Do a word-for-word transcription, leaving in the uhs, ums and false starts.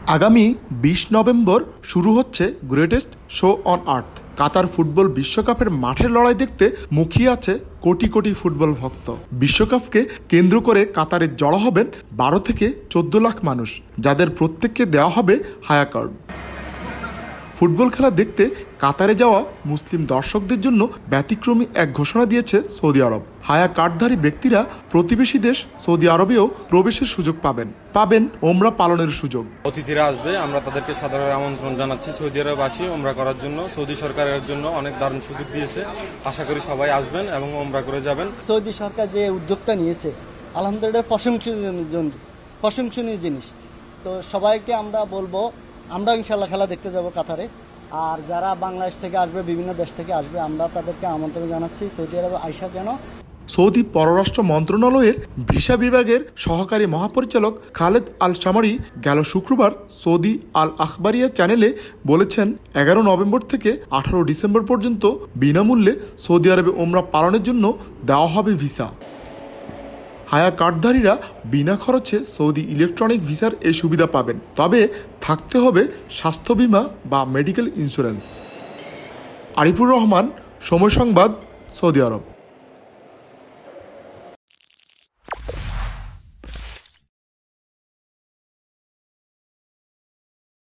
আগামী বিশ নভেম্বর শুরু হচ্ছে greatest show on earth. Qatar football বিশ্বকাপের মাঠের লড়াই দেখতে মুখিয়ে আছে কোটি কোটি ফুটবল ভক্ত। বিশ্বকাপকে কেন্দ্র করে কাতারে জড়ো হবেন বারো থেকে চোদ্দ লাখ মানুষ, যাদের প্রত্যেককে দেওয়া হবে হায়া কার্ড। ফুটবল খেলা দেখতে কাতারে যাওয়া মুসলিম দর্শকদের জন্য ব্যতিক্রমী এক ঘোষণা দিয়েছে সৌদি আরব। হায়া কার্ডধারী ব্যক্তিরা প্রতিবেশী দেশ সৌদি আরবেও প্রবেশের সুযোগ পাবেন পাবেন ওমরা পালনের সুযোগ। অতিথিরা আসবে, আমরা তাদেরকে সাদরে আমন্ত্রণ জানাচ্ছি। সৌদি আরব আসি ওমরা করার জন্য। সৌদি সরকারের জন্য অনেক দারুণ সুযোগ দিয়েছে। আশা করি সবাই আসবেন এবং ওমরা করে যাবেন। সৌদি সরকার যে উদ্যোগটা নিয়েছে, আলহামদুলিল্লাহ প্রশংসনীয় প্রশংসনীয় জিনিস। তো সবাইকে আমরা বলবো, আমরা ইনশাল্লাহ খেলা দেখতে যাব কাতারে। আর যারা বাংলাদেশ থেকে আসবে, বিভিন্ন দেশ থেকে আসবে, আমরা তাদেরকে আমন্ত্রণ জানাচ্ছি সৌদি আরবে আইসা যেন। সৌদি পররাষ্ট্র মন্ত্রণালয়ের ভিসা বিভাগের সহকারী মহাপরিচালক খালেদ আল শামারি গেল শুক্রবার সৌদি আল আখবারিয়া চ্যানেলে বলেছেন, এগারো নভেম্বর থেকে আঠারো ডিসেম্বর পর্যন্ত বিনামূল্যে সৌদি আরবে ওমরা পালনের জন্য দেওয়া হবে ভিসা। হায়া কার্ডধারীরা বিনা খরচে সৌদি ইলেকট্রনিক ভিসার এই সুবিধা পাবেন, তবে থাকতে হবে স্বাস্থ্য বিমা বা মেডিকেল ইন্স্যুরেন্স। আরিফুর রহমান, সময় সংবাদ, সৌদি আরব।